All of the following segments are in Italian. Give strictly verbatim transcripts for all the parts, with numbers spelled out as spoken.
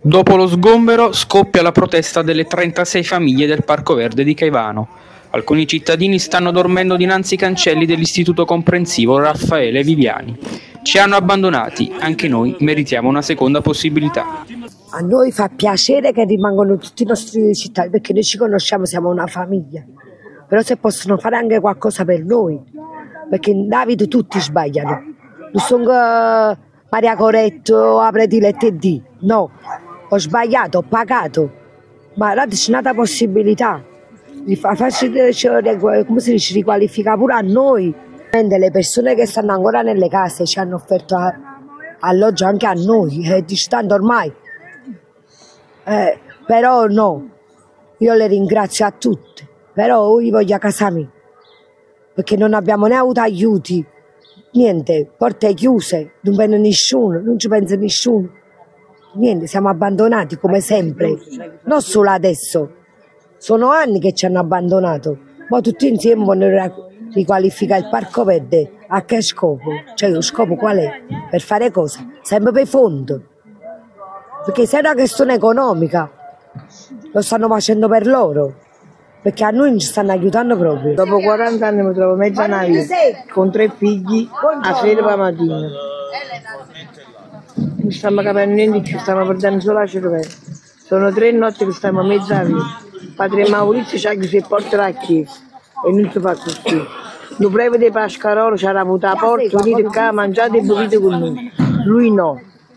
Dopo lo sgombero scoppia la protesta delle trentasei famiglie del Parco Verde di Caivano. Alcuni cittadini stanno dormendo dinanzi ai cancelli dell'istituto comprensivo Raffaele Viviani. Ci hanno abbandonati, anche noi meritiamo una seconda possibilità. A noi fa piacere che rimangono tutti i nostri cittadini, perché noi ci conosciamo, siamo una famiglia. Però se possono fare anche qualcosa per noi, perché in Davide tutti sbagliano. Non sono Maria Coretto, apre di lette D. No, ho sbagliato, ho pagato. Ma là c'è un'altra possibilità. Farci, come si dice, riqualifica pure a noi. Le persone che stanno ancora nelle case ci hanno offerto alloggio anche a noi, e dici tanto ormai. Eh, però no, io le ringrazio a tutte, però io voglio a casa mia, perché non abbiamo né avuto aiuti, niente, porte chiuse, non viene nessuno, non ci pensa nessuno, niente, siamo abbandonati come sempre, non solo adesso, sono anni che ci hanno abbandonato, ma tutti insieme vogliono riqualificare il Parco Verde. A che scopo? Cioè lo scopo qual è? Per fare cosa? Sempre per fondo. Perché se è una questione economica, lo stanno facendo per loro, perché a noi non ci stanno aiutando proprio. Dopo quaranta anni mi trovo mezza nave con tre figli a sera per la mattina. Non stiamo capendo niente più, stiamo perdendo solo la cervella. Sono tre notti che stiamo mezza via. Padre Maurizio ci ha chiuso il porto della chiesa e non si fa così. Lo preve di Pascarolo ci ha avuto la porta, venite qua, mangiate e bevete con noi. Lui no.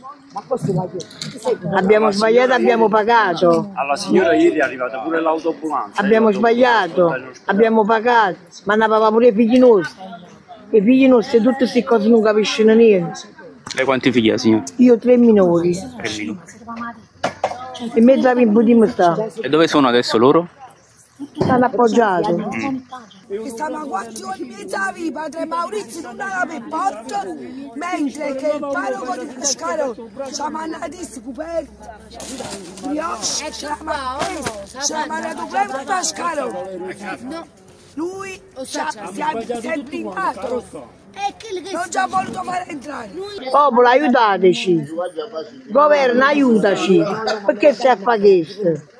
Abbiamo sbagliato, abbiamo pagato. Alla signora ieri è arrivata pure l'autoambulanza. Abbiamo sbagliato, abbiamo pagato, ma ne aveva pure i figli nostri. I figli nostri tutte queste cose non capiscono niente. Lei quanti figli ha, signora? Io tre minori. Tre minori. In mezzo a me potremmo stare. E dove sono adesso loro? Stanno appoggiati. Mm. Stiamo a quattro ore e mezza via, padre Maurizio non aveva il porto, mentre che il parroco di Pescaro ci ha mandato i coperti, ci ha mandato proprio Pescaro. Lui si è blindato, non ci ha voluto fare entrare. Popolo, aiutateci, governo aiutaci, perché si fa questo?